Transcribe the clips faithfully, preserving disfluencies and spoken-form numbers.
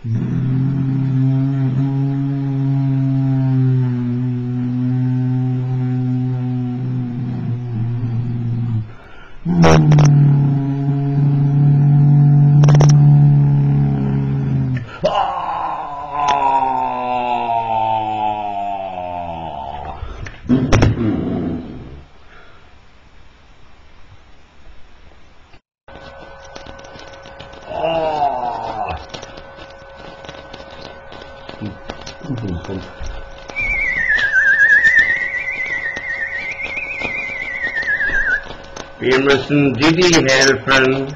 Wir müssen Didi helfen.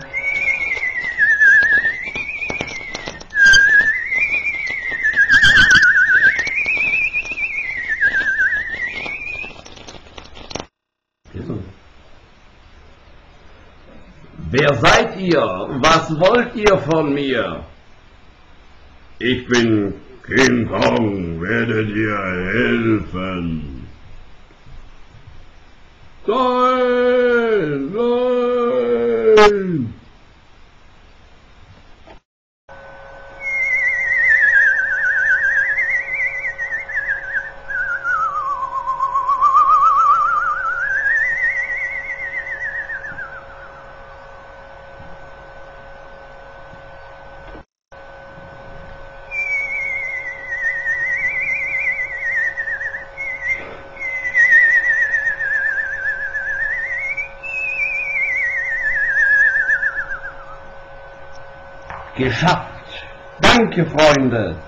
Wer seid ihr? Was wollt ihr von mir? Ich bin King Kong, werde dir helfen. Nein, nein! Geschafft! Danke, Freunde!